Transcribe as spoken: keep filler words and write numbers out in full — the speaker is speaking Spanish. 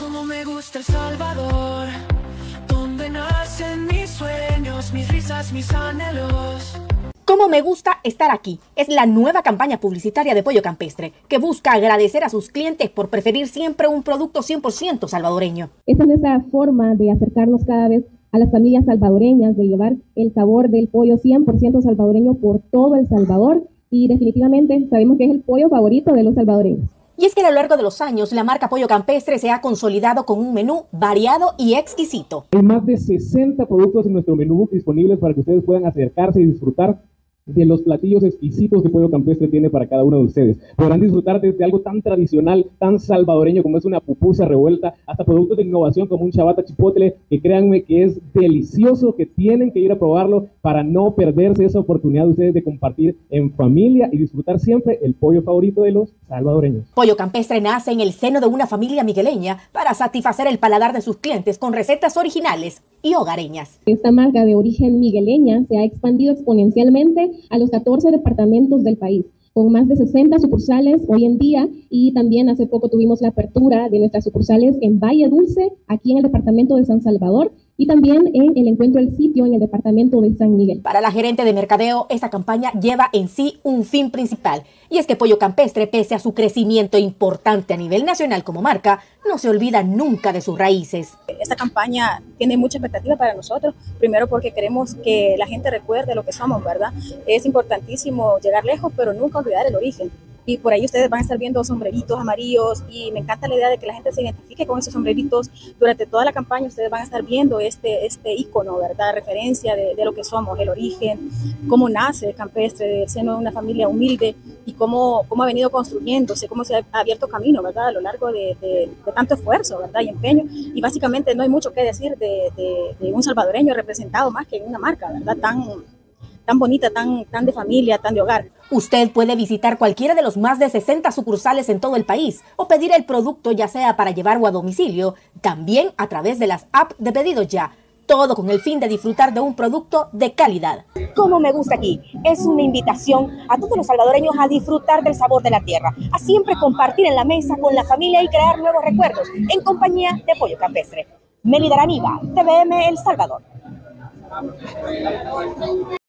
Como me gusta El Salvador, donde nacen mis sueños, mis risas, mis anhelos. Cómo me gusta estar aquí es la nueva campaña publicitaria de Pollo Campestre, que busca agradecer a sus clientes por preferir siempre un producto cien por ciento salvadoreño. Esa es nuestra forma de acercarnos cada vez a las familias salvadoreñas, de llevar el sabor del pollo cien por ciento salvadoreño por todo El Salvador, y definitivamente sabemos que es el pollo favorito de los salvadoreños. Y es que a lo largo de los años, la marca Pollo Campestre se ha consolidado con un menú variado y exquisito. Hay más de sesenta productos en nuestro menú disponibles para que ustedes puedan acercarse y disfrutar de los platillos exquisitos que Pollo Campestre tiene para cada uno de ustedes. Podrán disfrutar desde algo tan tradicional, tan salvadoreño como es una pupusa revuelta, hasta productos de innovación como un chabata chipotle, que créanme que es delicioso, que tienen que ir a probarlo para no perderse esa oportunidad de ustedes de compartir en familia y disfrutar siempre el pollo favorito de los salvadoreños. Pollo Campestre nace en el seno de una familia migueleña para satisfacer el paladar de sus clientes con recetas originales y hogareñas. Esta marca de origen migueleña se ha expandido exponencialmente a los catorce departamentos del país, con más de sesenta sucursales hoy en día, y también hace poco tuvimos la apertura de nuestras sucursales en Valle Dulce, aquí en el departamento de San Salvador, y también en el Encuentro El Sitio en el departamento de San Miguel. Para la gerente de mercadeo, esta campaña lleva en sí un fin principal, y es que Pollo Campestre, pese a su crecimiento importante a nivel nacional como marca, no se olvida nunca de sus raíces. Esta campaña tiene mucha expectativa para nosotros, primero porque queremos que la gente recuerde lo que somos, ¿verdad? Es importantísimo llegar lejos, pero nunca olvidar el origen. Y por ahí ustedes van a estar viendo sombreritos amarillos, y me encanta la idea de que la gente se identifique con esos sombreritos. Durante toda la campaña ustedes van a estar viendo este, este ícono, ¿verdad? Referencia de, de lo que somos, el origen, cómo nace Campestre, del seno de una familia humilde, y cómo, cómo ha venido construyéndose, cómo se ha abierto camino, ¿verdad? A lo largo de, de, de tanto esfuerzo, ¿verdad? Y empeño. Y básicamente no hay mucho que decir de, de, de un salvadoreño representado más que en una marca, ¿verdad? Tan... tan bonita, tan, tan de familia, tan de hogar. Usted puede visitar cualquiera de los más de sesenta sucursales en todo el país o pedir el producto, ya sea para llevar o a domicilio, también a través de las apps de pedidos ya. Todo con el fin de disfrutar de un producto de calidad. Como me gusta aquí, es una invitación a todos los salvadoreños a disfrutar del sabor de la tierra, a siempre compartir en la mesa con la familia y crear nuevos recuerdos en compañía de Pollo Campestre. Melida Araniva, T V M El Salvador.